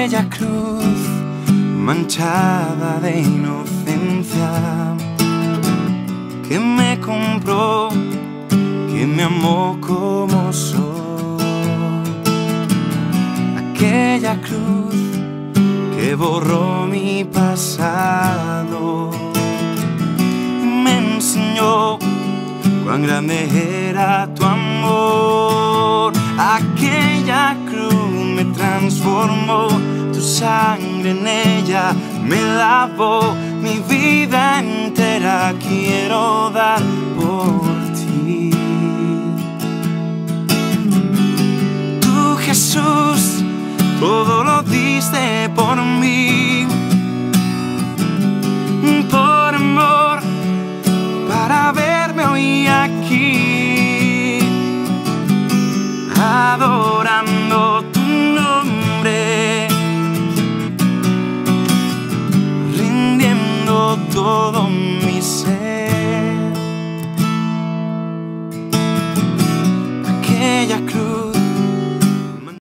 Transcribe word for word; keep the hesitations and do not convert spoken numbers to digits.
aquella cruz manchada de inocencia que me compró, que me amó como soy. Aquella cruz que borró mi pasado y me enseñó cuán grande era tu amor. Aquella cruz me transformó, tu sangre en ella me lavó, mi vida entera quiero dar por ti. Tú, Jesús, todo lo diste por mí, por amor, para verme hoy